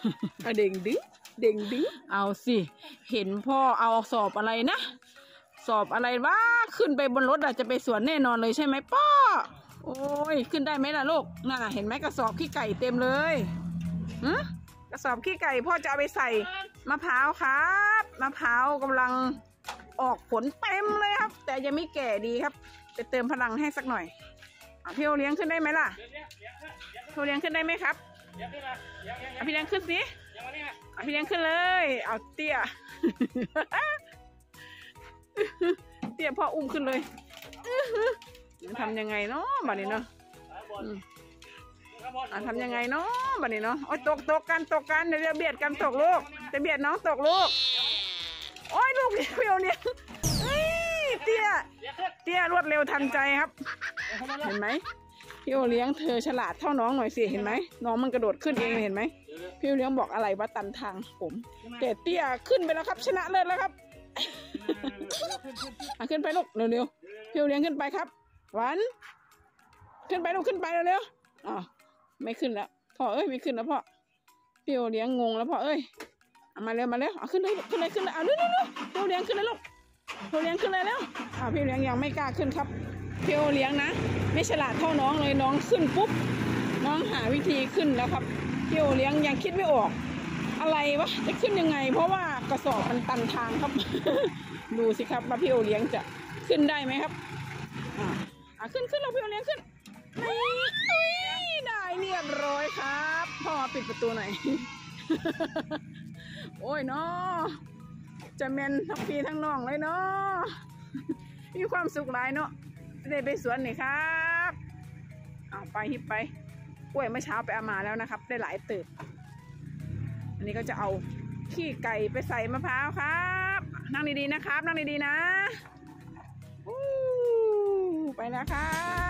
เด้งดึงเด้งดึงเอาสิเห็นพ่อเอาสอบอะไรนะสอบอะไรวะขึ้นไปบนรถจะไปสวนแน่นอนเลยใช่ไหมป้อโอ้ยขึ้นได้ไหมล่ะลูกน่ะเห็นไหมกระสอบขี้ไก่เต็มเลยกระสอบขี้ไก่พ่อจะเอาไปใส่มะพร้าวครับมะพร้าวกำลังออกผลเต็มเลยครับแต่ยังไม่แก่ดีครับไปเติมพลังให้สักหน่อยพี่โอเลี้ยงขึ้นได้ไหมล่ะพี่โอเลี้ยงขึ้นได้ไหมครับพี่เลี้ยงขึ้นสิพี่เลี้ยงขึ้นเลยเอาเตี้ย เตี้ยพ่ออุ้มขึ้นเลยทำยังไงเนาะบัดนี้เนาะทำยังไงเนาะบัดนี้เนาะโอ้ยตกกันเดี๋ยวเบียดกันตกลูกจะเบียดน้องตกลูกโอ้ยลูกพี่โอเลี้ยงเตี้ยรวดเร็วทันใจครับเห็นไหมพี่โอเลี้ยงเธอฉลาดเท่าน้องหน่อยสิเห็นไหมน้องมันกระโดดขึ้นเองเห็นไหมพี่โอเลี้ยงบอกอะไรว่าตันทางผมแต่เตี้ยขึ้นไปแล้วครับชนะเลิศแล้วครับขึ้นไปลูกเร็วๆพี่โอเลี้ยงขึ้นไปครับหวานขึ้นไปลูกขึ้นไปเร็วๆอ๋อไม่ขึ้นแล้วพ่อเอ้ยไม่ขึ้นแล้วพ่อพี่โอเลี้ยงงงแล้วพ่อเอ้ยมาเร็วเอาขึ้นเลยเอาเร็วพี่โอเลี้ยงขึ้นเลยลูกพี่โอเลี้ยงขึ้นเลยแล้วพี่โอเลี้ยงยังไม่กล้าขึ้นครับพี่โอเลี้ยงนะไม่ฉลาดเท่าน้องเลยน้องขึ้นปุ๊บน้องหาวิธีขึ้นแล้วครับพี่โอเลี้ยงยังคิดไม่ออกอะไรวะจะขึ้นยังไงเพราะว่ากระสอบมันตันทางครับ ดูสิครับว่าพี่โอเลี้ยงจะขึ้นได้ไหมครับขึ้นเราพี่โอเลี้ยงขึ้นได้เรียบร้อยครับพ่อปิดประตูหน่อย โอ้ยเนาะจะเมนทั้งพี่ทั้งน้องเลยเนาะ มีความสุขหลายเนาะได้ไปสวนหน่อยครับเอาไปฮิปไปกล้วยเมื่อเช้าไปเอามาแล้วนะครับได้หลายตึกอันนี้ก็จะเอาขี้ไก่ไปใส่มะพร้าวครับนั่งดีๆนะครับนั่งดีๆนะไปแล้วครับ